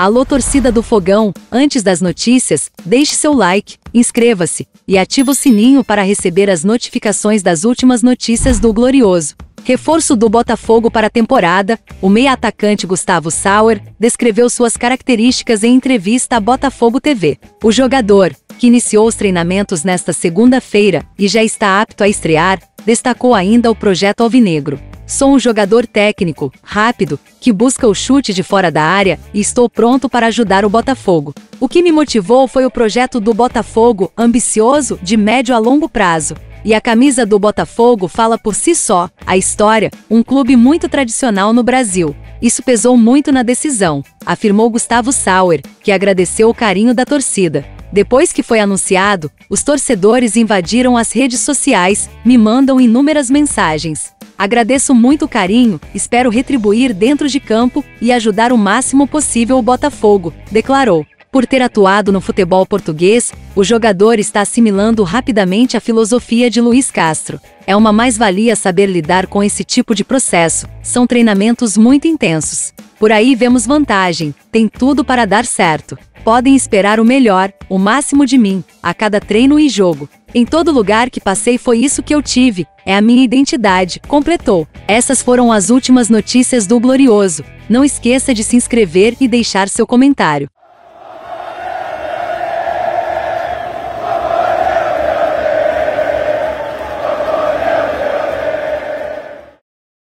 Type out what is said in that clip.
Alô torcida do Fogão, antes das notícias, deixe seu like, inscreva-se e ative o sininho para receber as notificações das últimas notícias do Glorioso. Reforço do Botafogo para a temporada, o meia-atacante Gustavo Sauer descreveu suas características em entrevista à Botafogo TV. O jogador, que iniciou os treinamentos nesta segunda-feira e já está apto a estrear, destacou ainda o projeto alvinegro. Sou um jogador técnico, rápido, que busca o chute de fora da área e estou pronto para ajudar o Botafogo. O que me motivou foi o projeto do Botafogo, ambicioso, de médio a longo prazo. E a camisa do Botafogo fala por si só, a história, um clube muito tradicional no Brasil. Isso pesou muito na decisão, afirmou Gustavo Sauer, que agradeceu o carinho da torcida. Depois que foi anunciado, os torcedores invadiram as redes sociais, me mandam inúmeras mensagens. Agradeço muito o carinho, espero retribuir dentro de campo e ajudar o máximo possível o Botafogo, declarou. Por ter atuado no futebol português, o jogador está assimilando rapidamente a filosofia de Luiz Castro. É uma mais-valia saber lidar com esse tipo de processo, são treinamentos muito intensos. Por aí vemos vantagem, tem tudo para dar certo. Podem esperar o melhor, o máximo de mim, a cada treino e jogo. Em todo lugar que passei foi isso que eu tive, é a minha identidade, completou. Essas foram as últimas notícias do Glorioso. Não esqueça de se inscrever e deixar seu comentário.